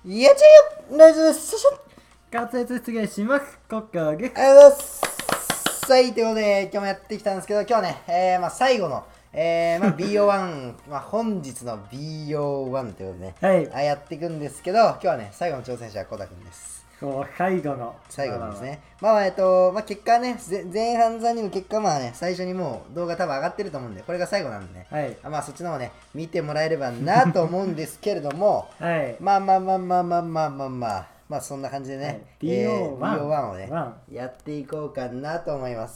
いやちゃよ大丈夫です。 滑舌失礼します。国家をゲッありがとうございます。はい、ということで、今日もやってきたんですけど、今日はね、最後の、BO1、本日の BO1 ということでね、 はいやっていくんですけど、今日はね、最後の挑戦者はコタくんです。 最後のですね。結果はね、前半3人の結果はね、最初にもう動画多分上がってると思うんで、これが最後なんでね、 はい、 そっちの方ね、見てもらえればなと思うんですけれども、 はい、 そんな感じでね、 はい、BO1 をね、やっていこうかなと思います。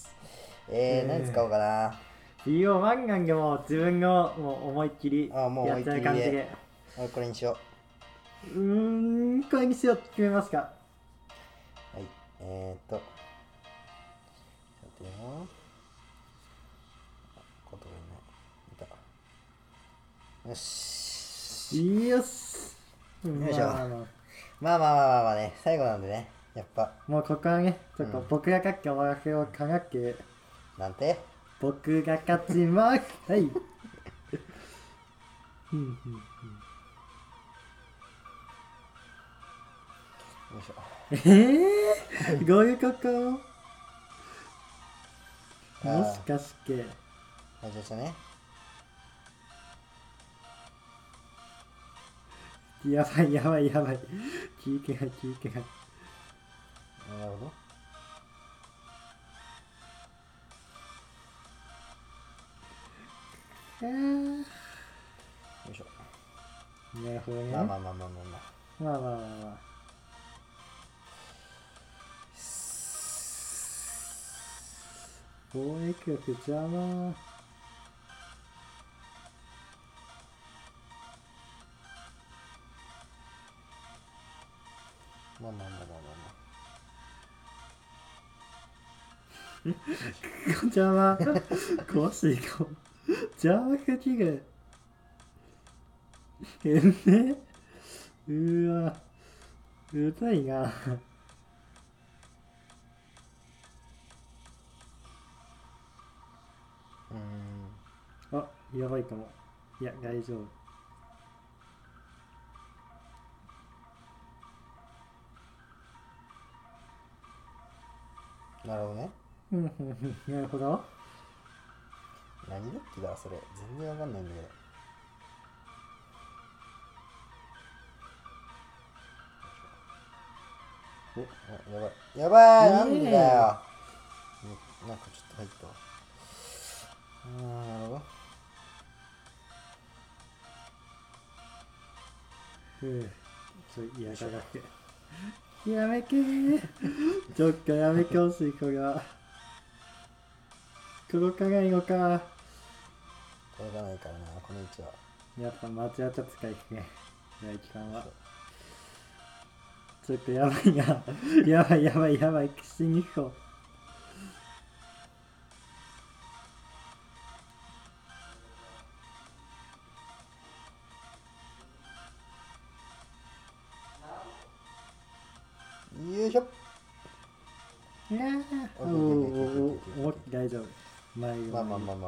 何使おうかな。 BO1 なんでも自分のもう思いっきりやっちゃう感じで。 これにしよう。 これにしようって決めますか。 はい、ちょっとよ。ことがいない。よし。 よし。 よいしょ。ね、最後なんでね、やっぱ。 もうここはね、ちょっと僕が勝って終わらせようかなっていう。 なんて僕が勝ちます。はい。よいしょ。 どういうこともしかして。 はい、じゃあね。 やばいやばいやばい。聞いてない。 なるほど。よいしょ。 なるほどね。 まあ。 貿易力邪魔。邪魔。壊していこう。邪魔すぎる。うわ。うざいな。あ、やばいかも。いや、大丈夫。 なるほどね。 なるほど。 何デッキだそれ。全然わかんないんだけど。やばいなんでだよ。なんかちょっと入ったわ。なるほど。嫌がらせ。やめてー。ちょっとやめてほしい、これは。届かないのか。 届かないからな、この位置は。 やっぱ間違った使いですね。第一巻は。ちょっとやばいな。やばい。口に行こう。よいしょ。 大丈夫。 まあ。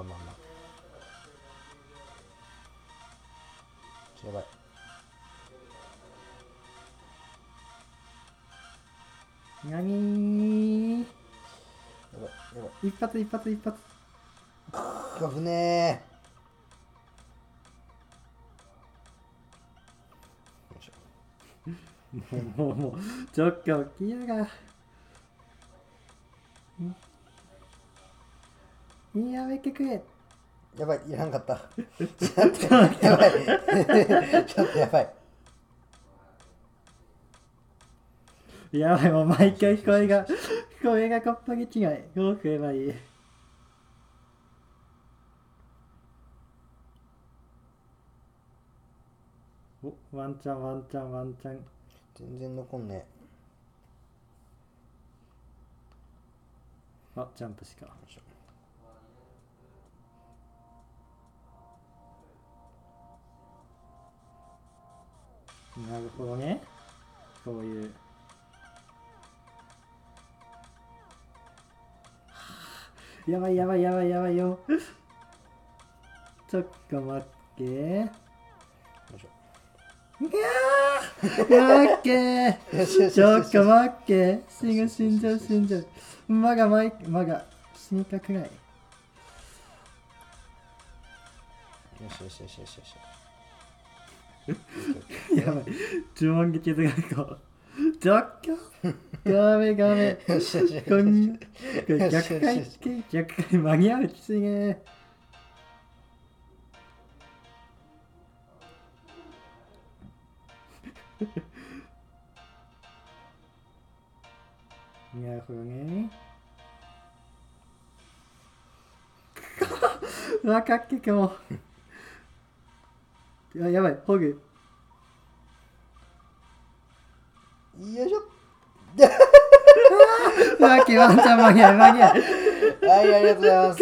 やばい。 なにー。 やばい。 一発。 危ねー。もう、ちょっと起きやが。やめてくれ。 やばい、いらんかった。ちょっとやばい。ちょっとやばい。 やばい、もう毎回声がこっぱげ違い。どうすればいい。お、ワンチャン。 全然残んねあ、ジャンプしか。なるほどね。そういう。やばいよ。ちょっと待って。 よいしょ。 いやっけー。ちょっと待って。死んじゃう。まが死にたくない。 よし。 やばい。呪文が傷がちょっとダメ。こんな逆回間に合うきついね。なるほどね。わかっけかも。やばい、ホグ。 よいしょ。 ワンちゃん間に合う。 はい、ありがとうございます。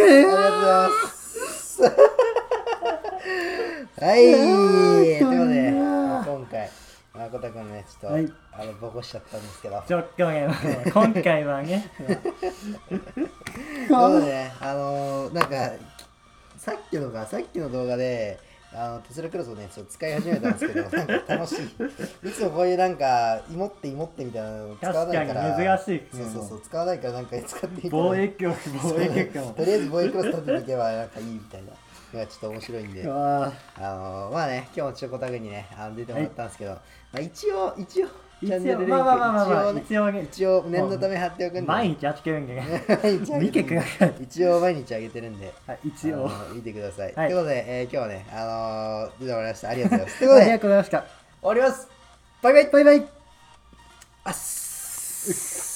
はい、ということで、今回、誠くんね、ちょっと、 はい、 ボコしちゃったんですけど。 ちょっとね、今回はね。 ということでね、なんか、さっきの動画で、テスラクロスをね、ちょっと使い始めたんですけど、なんか楽しい。いつもこういうなんか、イモってみたいなの使わないから。 珍しい。 そう、使わないからなんか使ってみた防衛局も。 とりあえず防衛クロス立てとけばなんかいいみたいな。ちょっと面白いんで。まあね、今日もチョコタグにね、出てもらったんですけど、一応、チャンネルリンク一応念のため貼っておくんで。 毎日やってるんでね。見てください。 一応毎日あげてるんで、 一応見てください。ということで、今日はね、出てもらいました。ありがとうございます。ということで、ありがとうございました。 終わります。バイバイ。あっす。